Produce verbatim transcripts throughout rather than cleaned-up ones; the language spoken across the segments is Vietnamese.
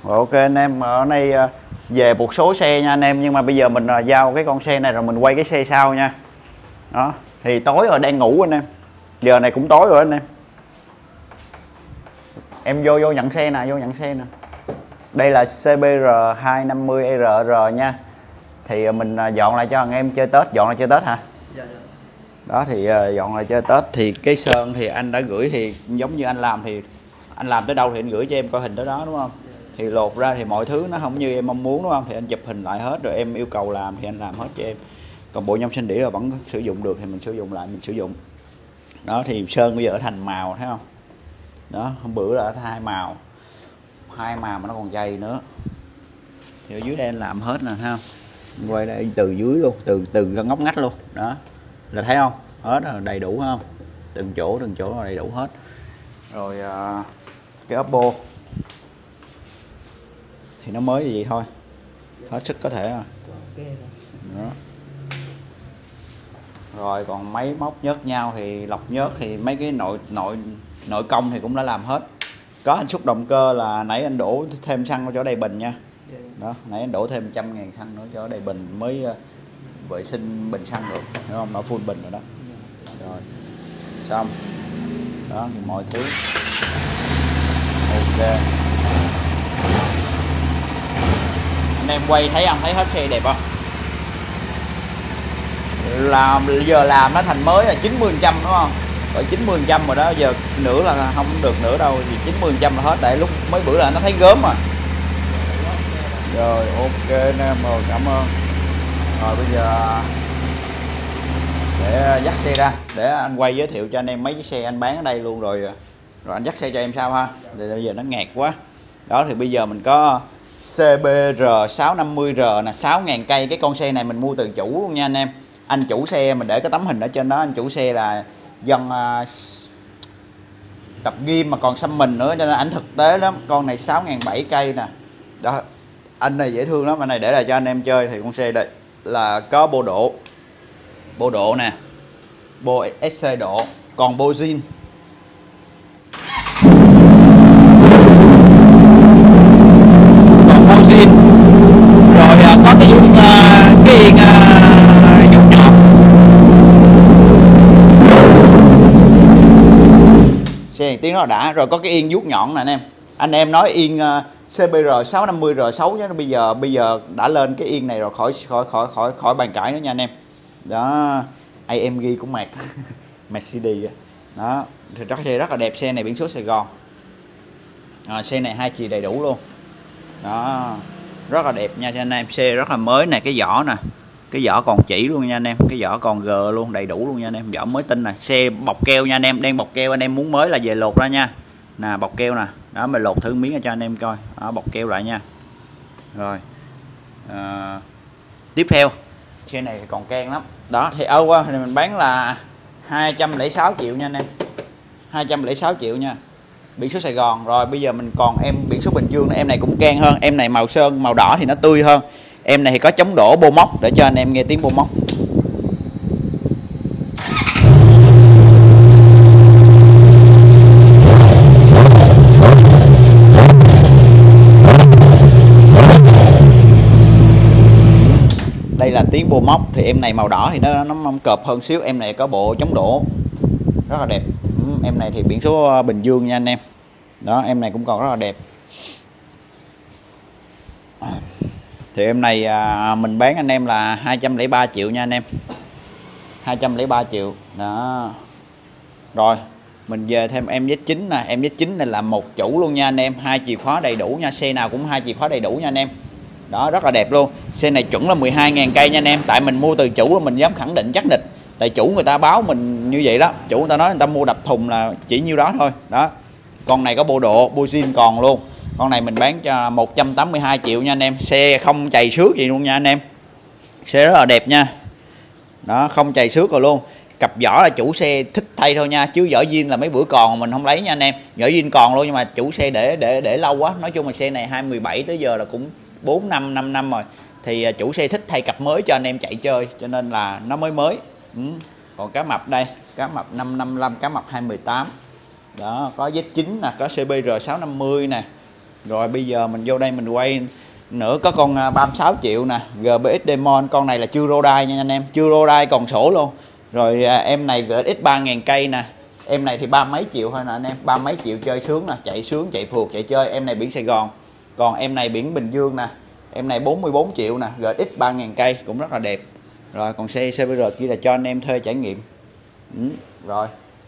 Rồi, ok anh em, ở đây về một số xe nha anh em, nhưng mà bây giờ mình giao cái con xe này rồi mình quay cái xe sau nha. Đó, thì tối rồi đang ngủ anh em. Giờ này cũng tối rồi anh em. Em vô vô nhận xe nè, vô nhận xe nè. Đây là xê bê rờ hai năm mươi R R nha. Thì mình dọn lại cho anh em chơi Tết, dọn lại chơi Tết hả? Dạ, dạ. Đó thì dọn lại chơi Tết thì cái sơn thì anh đã gửi, thì giống như anh làm thì anh làm tới đâu thì anh gửi cho em coi hình tới đó đúng không? Thì lột ra thì mọi thứ nó không như em mong muốn đúng không? Thì anh chụp hình lại hết rồi em yêu cầu làm thì anh làm hết cho em. Còn bộ nhôm sinh đĩa là vẫn sử dụng được thì mình sử dụng lại, mình sử dụng. Đó thì sơn bây giờ thành màu thấy không? Đó, hôm bữa là hai màu. Hai màu mà nó còn dày nữa. Thì ở dưới đây anh làm hết nè thấy không? Quay đây từ dưới luôn, từ từ ngóc ngách luôn. Đó. Là thấy không? Hết rồi, đầy đủ không? Từng chỗ từng chỗ là đầy đủ hết. Rồi uh, cái Oppo thì nó mới như vậy thôi, hết sức có thể à. Đó. Rồi còn máy móc nhớt nhau thì lọc nhớt thì mấy cái nội nội nội công thì cũng đã làm hết. Có anh xúc động cơ là nãy anh đổ thêm xăng vào chỗ đầy bình nha. Đó, nãy anh đổ thêm trăm ngàn xăng nữa cho đầy bình mới uh, vệ sinh bình xăng được, hiểu không? Nó full bình rồi đó. Rồi xong đó thì mọi thứ ok. Anh em quay thấy không, thấy hết xe đẹp không? Làm giờ làm nó thành mới là chín mươi phần trăm đúng không? Rồi chín mươi phần trăm rồi đó, giờ nữa là không được nữa đâu, thì chín mươi phần trăm là hết. Tại lúc mấy bữa là nó thấy gớm mà. Rồi ok anh em, rồi cảm ơn. Rồi bây giờ để dắt xe ra để anh quay giới thiệu cho anh em mấy chiếc xe anh bán ở đây luôn, rồi rồi anh dắt xe cho em sao ha. Thì bây giờ nó ngạt quá. Đó thì bây giờ mình có xê bê rờ sáu năm mươi R là sáu ngàn cây. Cái con xe này mình mua từ chủ luôn nha anh em. Anh chủ xe mình để cái tấm hình ở trên đó, anh chủ xe là dân uh, tập gym mà còn xăm mình nữa cho nên ảnh thực tế lắm. Con này sáu ngàn bảy cây nè. Đó, anh này dễ thương lắm, anh này để lại cho anh em chơi. Thì con xe đây là có bô độ, bô độ nè, bô ét xê độ, còn bô zin. Còn bô zin. Rồi có cái yên, cái yên vuốt nhọn. Xe tiếng nó đã. Rồi có cái yên vuốt nhọn nè anh em. Anh em nói yên uh, xê bê rờ sáu năm mươi R sáu chứ bây giờ bây giờ đã lên cái yên này rồi, khỏi khỏi khỏi khỏi khỏi bàn cãi nữa nha anh em. Đó, a em giê cũng mạc Mercedes đó. Thì rất xe rất là đẹp. Xe này biển số Sài Gòn. À, xe này hai chì đầy đủ luôn. Đó, rất là đẹp nha cho anh em. Xe rất là mới nè, cái vỏ nè, cái vỏ còn chỉ luôn nha anh em, cái vỏ còn gờ luôn, đầy đủ luôn nha anh em. Vỏ mới tinh nè. Xe bọc keo nha anh em, đang bọc keo. Anh em muốn mới là về lột ra nha. Nè bọc keo nè. Đó, mình lột thử miếng cho anh em coi. Đó, bọc keo lại nha. Rồi à, tiếp theo xe này còn can lắm. Đó thì âu qua thì mình bán là hai trăm lẻ sáu triệu nha anh em. Hai trăm lẻ sáu triệu nha. Biển số Sài Gòn. Rồi bây giờ mình còn em biển số Bình Dương. Em này cũng can hơn. Em này màu sơn màu đỏ thì nó tươi hơn. Em này thì có chống đổ bô móc để cho anh em nghe tiếng bô móc. Đây là tiếng bô móc. Thì em này màu đỏ thì nó nó mong cọp hơn xíu. Em này có bộ chống đổ rất là đẹp. Em này thì biển số Bình Dương nha anh em. Đó, em này cũng còn rất là đẹp. Thì em này à, mình bán anh em là hai trăm lẻ ba triệu nha anh em. Hai trăm lẻ ba triệu. Đó. Rồi mình về thêm em Z chín nè. Em Z chín này là một chủ luôn nha anh em. Hai chìa khóa đầy đủ nha. Xe nào cũng hai chìa khóa đầy đủ nha anh em. Đó, rất là đẹp luôn. Xe này chuẩn là mười hai ngàn cây nha anh em. Tại mình mua từ chủ là mình dám khẳng định chắc nịch. Tại chủ người ta báo mình như vậy đó. Chủ người ta nói người ta mua đập thùng là chỉ nhiêu đó thôi. Đó. Con này có bộ độ, bô zin còn luôn. Con này mình bán cho một trăm tám mươi hai triệu nha anh em. Xe không chày xước gì luôn nha anh em. Xe rất là đẹp nha. Đó, không chày xước rồi luôn. Cặp vỏ là chủ xe thích thay thôi nha, chứ vỏ zin là mấy bữa còn mình không lấy nha anh em. Vỏ zin còn luôn nhưng mà chủ xe để để để lâu quá. Nói chung là xe này hai mươi bảy tới giờ là cũng bốn năm năm năm rồi. Thì chủ xe thích thay cặp mới cho anh em chạy chơi, cho nên là nó mới mới. Ừ. Còn cá mập đây, cá mập năm năm lăm, cá mập hai một tám. Đó, có Z chín nè, có xê bê rờ sáu năm mươi nè. Rồi bây giờ mình vô đây mình quay nữa, có con ba mươi sáu triệu nè, giê bê ích Demon, con này là chưa rô đai nha anh em, chưa rô đai còn sổ luôn. Rồi em này giê ích ba nghìn cây nè, em này thì ba mấy triệu thôi nè anh em, ba mấy triệu chơi sướng nè, chạy sướng, chạy phượt, chạy chơi. Em này biển Sài Gòn, còn em này biển Bình Dương nè, em này bốn mươi bốn triệu nè, giê ích ba nghìn cây cũng rất là đẹp. Rồi còn xe xê bê rờ chỉ là cho anh em thuê trải nghiệm. Ừ, rồi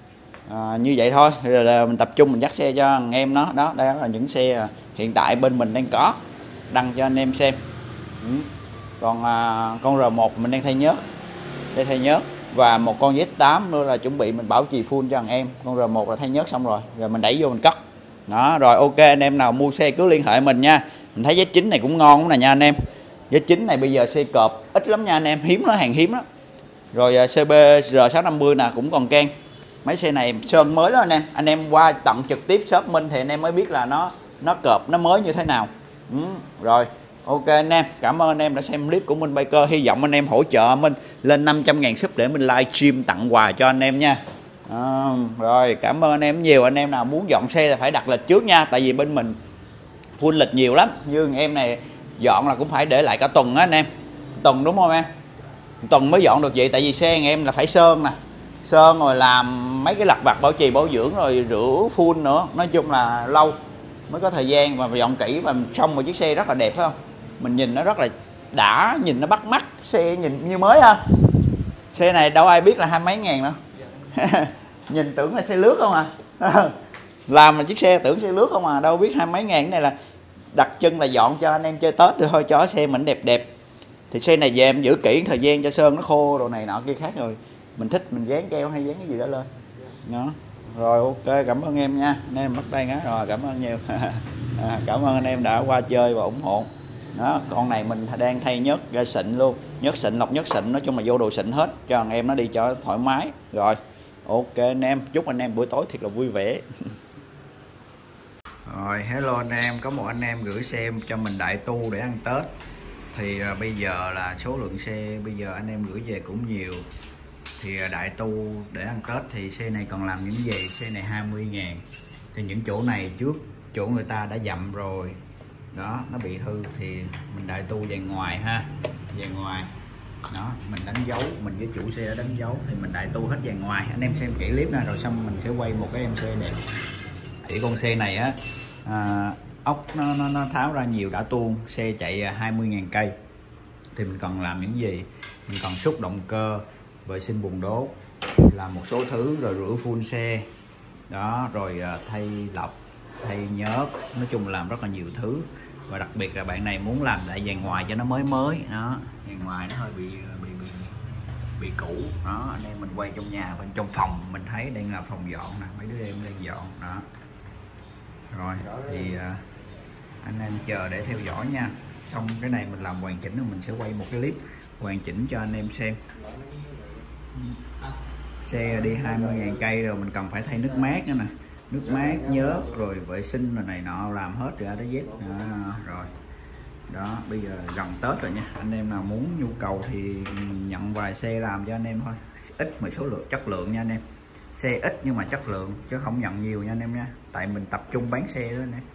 à, như vậy thôi. Rồi là mình tập trung mình dắt xe cho anh em nó. Đó, đây là những xe hiện tại bên mình đang có, đăng cho anh em xem. Ừ. Còn à, con rờ một mình đang thay nhớt, đây thay nhớt, và một con Z tám nữa là chuẩn bị mình bảo trì full cho anh em. Con rờ một là thay nhớt xong rồi, rồi mình đẩy vô mình cất. Đó, rồi ok anh em nào mua xe cứ liên hệ mình nha. Mình thấy Z chín này cũng ngon lắm nè nha anh em. Z chín này bây giờ xe cọp ít lắm nha anh em, hiếm, nó hàng hiếm đó. Rồi xê bê rờ sáu năm mươi nè cũng còn can. Mấy xe này sơn mới đó anh em. Anh em qua tận trực tiếp shop Minh thì anh em mới biết là nó nó cọp, nó mới như thế nào. Ừ, rồi ok anh em, cảm ơn anh em đã xem clip của Minh Biker. Hy vọng anh em hỗ trợ Minh lên năm trăm ngàn sub để mình live stream tặng quà cho anh em nha. À, rồi cảm ơn anh em nhiều. Anh em nào muốn dọn xe là phải đặt lịch trước nha, tại vì bên mình full lịch nhiều lắm. Như em này dọn là cũng phải để lại cả tuần á anh em, tuần đúng không em, tuần mới dọn được vậy. Tại vì xe anh em là phải sơn nè, sơn rồi làm mấy cái lặt vặt bảo trì bảo dưỡng rồi rửa full nữa, nói chung là lâu mới có thời gian mà dọn kỹ. Và xong một chiếc xe rất là đẹp phải không, mình nhìn nó rất là đã, nhìn nó bắt mắt, xe nhìn như mới ha. Xe này đâu ai biết là hai mấy ngàn nữa. Nhìn tưởng là xe lướt không à. Làm mà chiếc xe tưởng xe lướt không à, đâu biết hai mấy ngàn. Cái này là đặt chân là dọn cho anh em chơi Tết rồi thôi, cho xe mình đẹp đẹp. Thì xe này về em giữ kỹ thời gian cho sơn nó khô đồ này nọ kia khác, rồi mình thích mình dán keo hay dán cái gì đó lên đó. Rồi ok, cảm ơn em nha anh em, bắt tay ngá rồi, cảm ơn nhiều. À, cảm ơn anh em đã qua chơi và ủng hộ. Đó, con này mình đang thay nhớt ra xịn luôn, nhớt xịn, lọc nhớt xịn, nói chung là vô đồ xịn hết cho anh em nó đi cho thoải mái. Rồi ok anh em, chúc anh em buổi tối thiệt là vui vẻ. Rồi hello anh em, có một anh em gửi xe cho mình đại tu để ăn Tết. Thì à, bây giờ là số lượng xe bây giờ anh em gửi về cũng nhiều. Thì à, đại tu để ăn Tết thì xe này còn làm những gì? Xe này hai mươi ngàn. Thì những chỗ này trước chỗ người ta đã dặm rồi đó, nó bị hư thì mình đại tu về ngoài ha, về ngoài đó mình đánh dấu, mình với chủ xe đã đánh dấu thì mình đại tu hết về ngoài. Anh em xem kỹ clip nè, rồi xong mình sẽ quay một cái em xe đẹp. Thì con xe này á à, ốc nó, nó nó tháo ra nhiều đã tuôn, xe chạy hai mươi ngàn cây. Thì mình cần làm những gì? Mình cần xúc động cơ, vệ sinh bùn đốt, làm một số thứ, rồi rửa full xe đó, rồi thay lọc, thay nhớt, nói chung làm rất là nhiều thứ. Và đặc biệt là bạn này muốn làm lại dàn ngoài cho nó mới mới đó, dàn ngoài nó hơi bị bị bị, bị cũ đó. Anh em mình quay trong nhà, bên trong phòng mình thấy đang là phòng dọn nè, mấy đứa em đang dọn đó. Rồi thì uh, anh em chờ để theo dõi nha. Xong cái này mình làm hoàn chỉnh rồi mình sẽ quay một cái clip hoàn chỉnh cho anh em xem. Xe đi hai mươi ngàn cây rồi mình cần phải thay nước mát nữa nè, nước mát, nhớt, rồi vệ sinh rồi này nọ, làm hết từ A tới Z đó. Rồi đó, bây giờ gần Tết rồi nha, anh em nào muốn nhu cầu thì mình nhận vài xe làm cho anh em thôi, ít mà số lượng chất lượng nha anh em. Xe ít nhưng mà chất lượng chứ không nhận nhiều nha anh em nha, tại mình tập trung bán xe đó anh em.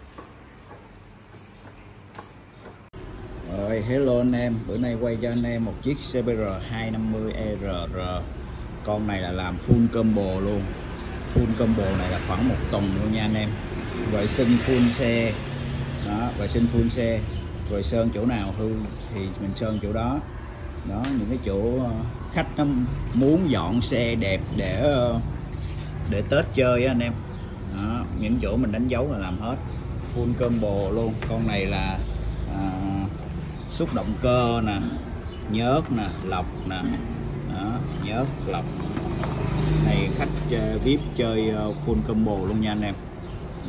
Rồi hello anh em, bữa nay quay cho anh em một chiếc xê bê rờ hai năm mươi E R R. Con này là làm full combo luôn, full combo này là khoảng một tuần luôn nha anh em. Vệ sinh full xe đó, vệ sinh full xe, rồi sơn chỗ nào hư thì mình sơn chỗ đó đó. Những cái chỗ khách nó muốn dọn xe đẹp để để Tết chơi á anh em đó, những chỗ mình đánh dấu là làm hết full combo luôn. Con này là à, xúc động cơ nè, nhớt nè, lọc nè đó, nhớt, lọc này. Khách uh, vê i pê chơi uh, full combo luôn nha anh em. Ừ.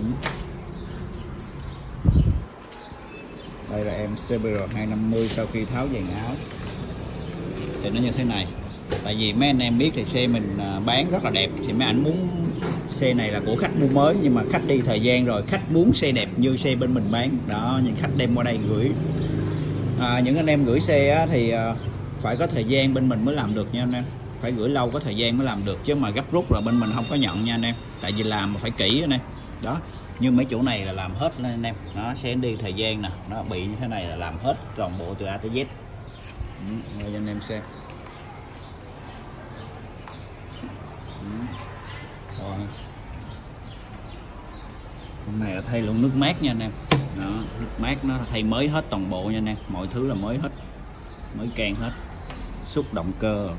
Đây là em xê bê rờ hai năm mươi sau khi tháo dàn áo thì nó như thế này. Tại vì mấy anh em biết thì xe mình uh, bán rất là đẹp, thì mấy anh muốn xe này là của khách mua mới, nhưng mà khách đi thời gian rồi, khách muốn xe đẹp như xe bên mình bán đó, nhưng khách đem qua đây gửi. À, những anh em gửi xe á, thì uh, phải có thời gian bên mình mới làm được nha anh em, phải gửi lâu có thời gian mới làm được, chứ mà gấp rút là bên mình không có nhận nha anh em, tại vì làm mà phải kỹ anh em đó. Nhưng mấy chỗ này là làm hết lên anh em, nó sẽ đi thời gian nè, nó bị như thế này là làm hết toàn bộ từ A tới Z. Ừ, cho anh em xem. Ừ. Rồi. Hôm này là thay luôn nước mát nha anh em. Đó, nước mát nó thay mới hết toàn bộ nha anh em, mọi thứ là mới hết, mới can hết. Xúc động cơ,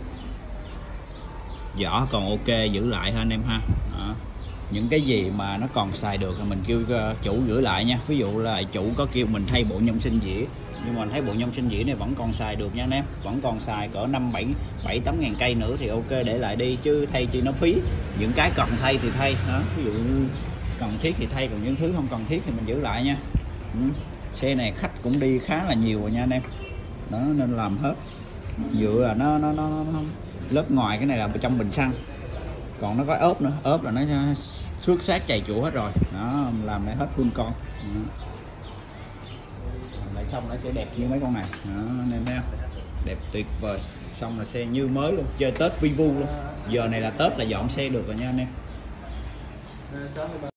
vỏ còn ok giữ lại ha anh em ha. Đó. Những cái gì mà nó còn xài được là mình kêu chủ giữ lại nha. Ví dụ là chủ có kêu mình thay bộ nhôm sinh dĩa, nhưng mà mình thấy bộ nhôm sinh dĩa này vẫn còn xài được nha anh em, vẫn còn xài cỡ năm bảy bảy tám ngàn cây nữa thì ok để lại đi, chứ thay chi nó phí. Những cái cần thay thì thay đó, ví dụ như cần thiết thì thay, còn những thứ không cần thiết thì mình giữ lại nha. Ừ. Xe này khách cũng đi khá là nhiều rồi nha anh em, đó nên làm hết. Nhựa là nó nó, nó, nó lớp ngoài cái này là trong bình xăng, còn nó có ốp nữa, ốp là nó xước sát chày chụa hết rồi đó, làm lại hết full con đó. Làm lại xong nó sẽ đẹp như mấy con này đó, anh em thấy không? Đẹp tuyệt vời, xong là xe như mới luôn, chơi Tết vi vu luôn. Giờ này là Tết là dọn xe được rồi nha anh em.